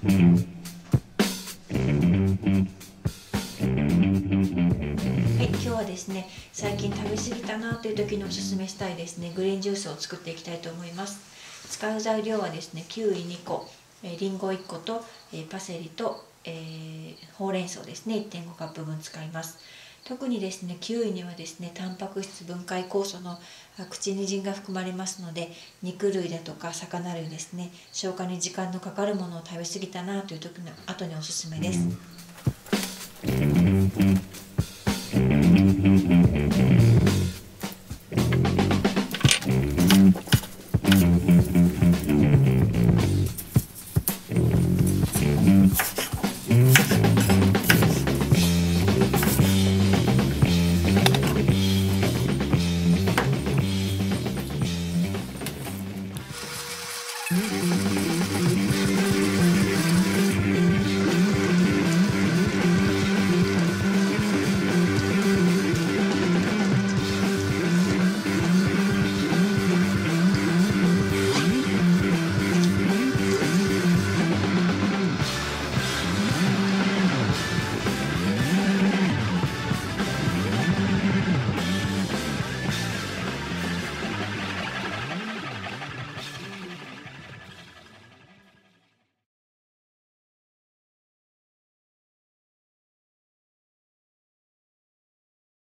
今日はですね、最近食べ過ぎたなという時におすすめしたいですね、グリーンジュースを作っていきたいと思います。使う材料はですね、キウイ2個、りんご1個と、パセリと、ほうれん草ですね、1.5カップ分使います。特にですね、キウイにはですね、タンパク質分解酵素のアクチニジンが含まれますので、肉類だとか魚類ですね、消化に時間のかかるものを食べ過ぎたなという時の後におすすめです。